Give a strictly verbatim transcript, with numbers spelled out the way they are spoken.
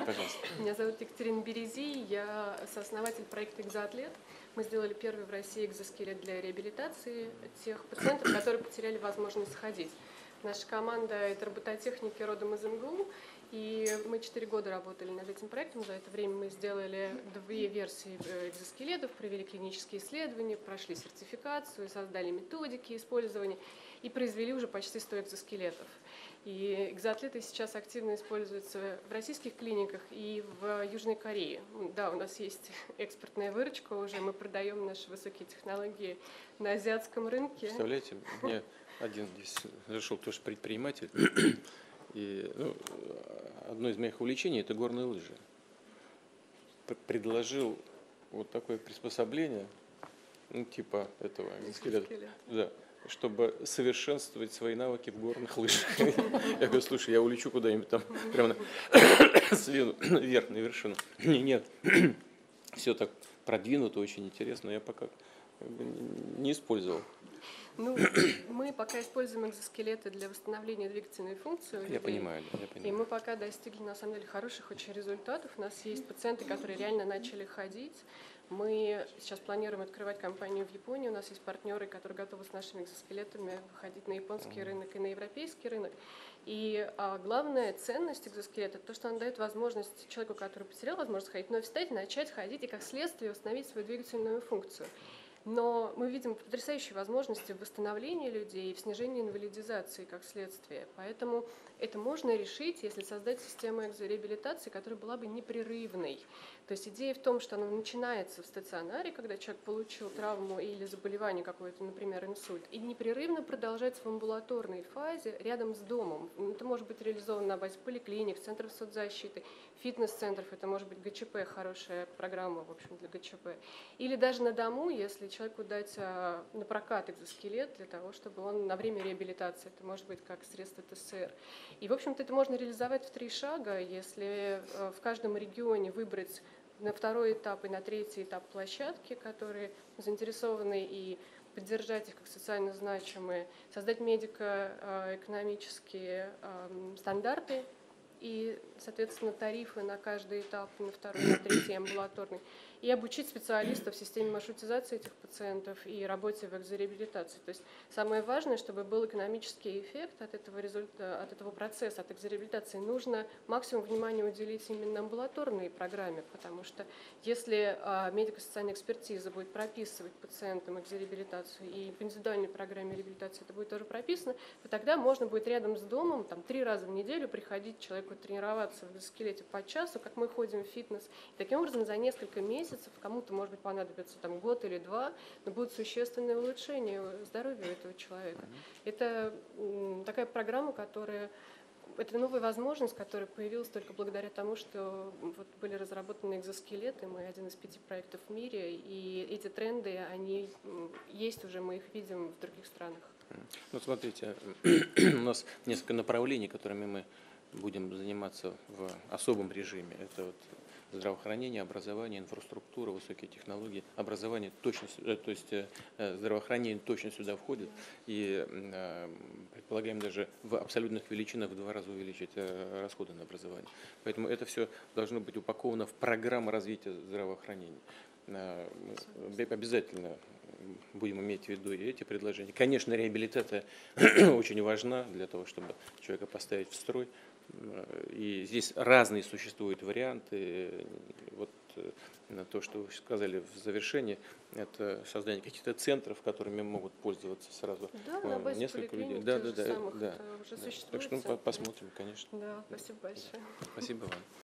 Пожалуйста. Меня зовут Екатерина Берези, я сооснователь проекта «Экзоатлет». Мы сделали первый в России экзоскелет для реабилитации тех пациентов, которые потеряли возможность ходить. Наша команда – это робототехники родом из эм гэ у, и мы четыре года работали над этим проектом. За это время мы сделали две версии экзоскелетов, провели клинические исследования, прошли сертификацию, создали методики использования и произвели уже почти сто экзоскелетов. И экзоатлеты сейчас активно используются в российских клиниках и в Южной Корее. Да, у нас есть экспортная выручка уже, мы продаем наши высокие технологии на азиатском рынке. Представляете, мне один здесь зашел тоже предприниматель, и ну, одно из моих увлечений – это горные лыжи. Предложил вот такое приспособление, ну, типа этого экзоскелета, да, чтобы совершенствовать свои навыки в горных лыжах. Я говорю, слушай, я улечу куда-нибудь там, прямо на вверх, на вершину. Нет, все так продвинуто, очень интересно, я пока не использовал. Ну, мы пока используем экзоскелеты для восстановления двигательной функции. Я понимаю, да, я понимаю. И мы пока достигли, на самом деле, хороших очень результатов. У нас есть пациенты, которые реально начали ходить. Мы сейчас планируем открывать компанию в Японии. У нас есть партнеры, которые готовы с нашими экзоскелетами выходить на японский рынок и на европейский рынок. И а, главная ценность экзоскелета – то, что он дает возможность человеку, который потерял возможность ходить, вновь встать, начать ходить и, как следствие, восстановить свою двигательную функцию. Но мы видим потрясающие возможности в восстановлении людей и в снижении инвалидизации как следствие. Поэтому это можно решить, если создать систему экзореабилитации, которая была бы непрерывной. То есть идея в том, что она начинается в стационаре, когда человек получил травму или заболевание какое-то, например, инсульт, и непрерывно продолжается в амбулаторной фазе рядом с домом. Это может быть реализовано на базе поликлиник, центров соцзащиты, фитнес-центров, это может быть гэ че пэ, хорошая программа, в общем, для гэ че пэ. Или даже на дому, если человеку дать а, на прокат экзоскелет для того, чтобы он на время реабилитации, это может быть как средство тэ эс эр. И, в общем-то, это можно реализовать в три шага, если а, в каждом регионе выбрать на второй этап и на третий этап площадки, которые заинтересованы, и поддержать их как социально значимые, создать медико-экономические стандарты и, соответственно, тарифы на каждый этап, на второй, на третий амбулаторный, и обучить специалистов в системе маршрутизации этих пациентов и работе в экзореабилитации. То есть самое важное, чтобы был экономический эффект от этого, результа, от этого процесса, от экзореабилитации, нужно максимум внимания уделить именно амбулаторной программе, потому что если а, медико-социальная экспертиза будет прописывать пациентам экзореабилитацию и в индивидуальной программе реабилитации это будет тоже прописано, то тогда можно будет рядом с домом там, три раза в неделю приходить человеку тренироваться в экзоскелете по часу, как мы ходим в фитнес. И таким образом за несколько месяцев кому-то, может быть, понадобится там, год или два, но будет существенное улучшение здоровья этого человека. Это м, такая программа, которая, это новая возможность, которая появилась только благодаря тому, что вот были разработаны экзоскелеты, мы один из пяти проектов в мире, и эти тренды, они есть уже, мы их видим в других странах. Ну, смотрите, у нас несколько направлений, которыми мы будем заниматься в особом режиме. Это вот здравоохранение, образование, инфраструктура, высокие технологии. Образование точно, то есть здравоохранение точно сюда входит. И предполагаем даже в абсолютных величинах в два раза увеличить расходы на образование. Поэтому это все должно быть упаковано в программу развития здравоохранения. Мы обязательно будем иметь в виду и эти предложения. Конечно, реабилитация очень важна для того, чтобы человека поставить в строй. И здесь разные существуют варианты. Вот то, что вы сказали в завершении, это создание каких-то центров, которыми могут пользоваться сразу да, на базе несколько людей. Да, да, да, самых, да, это уже да. существует. Так что мы посмотрим, конечно. Да, спасибо большое. Спасибо вам.